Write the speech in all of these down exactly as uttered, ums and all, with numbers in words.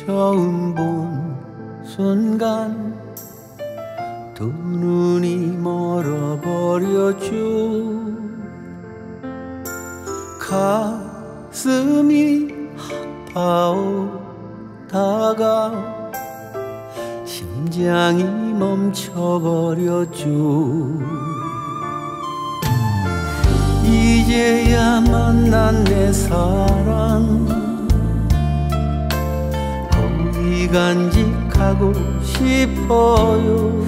처음 본 순간 두 눈이 멀어버렸죠. 가슴이 아파오다가 심장이 멈춰버렸죠. 이제야 만난 내 사랑 거기 간직하고 싶어요.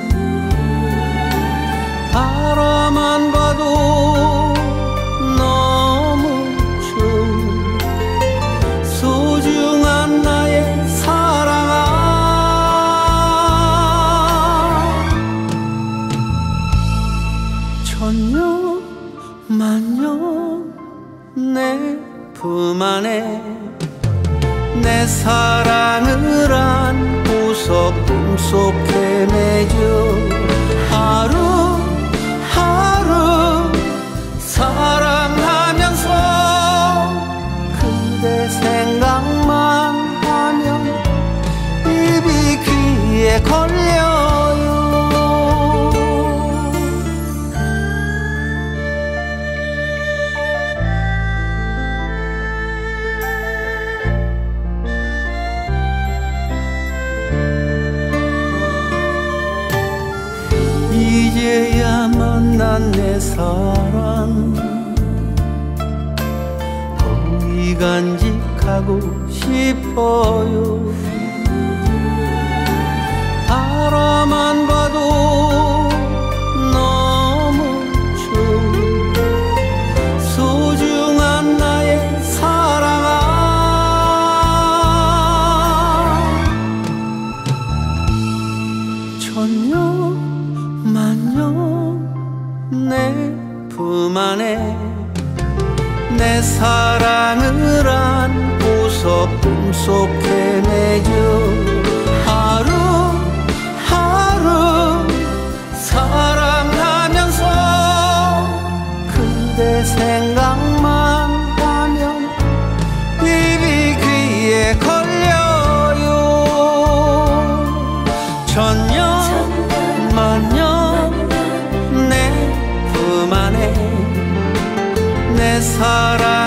바라만 봐도 너무 좋은 소중한 나의 사랑아. 천년 만년 내 품 안에 내 사랑을 안고서 꿈속에 맺어 하루하루 사랑하면서 그대 생각만 하면 입이 귀에 걸려요. 이제야 만난 내 사랑 거기 간직하고 싶어요. 바라만 봐도 너무 좋은 소중한 나의 사랑아. 천년 만년 내 품 안에 내 사랑을 안고서 꿈속에 맺어 하루하루 사랑하면서 그대 생각만 하면 입이 귀에 걸려요. 천년 만년 내 품 안에 내 사랑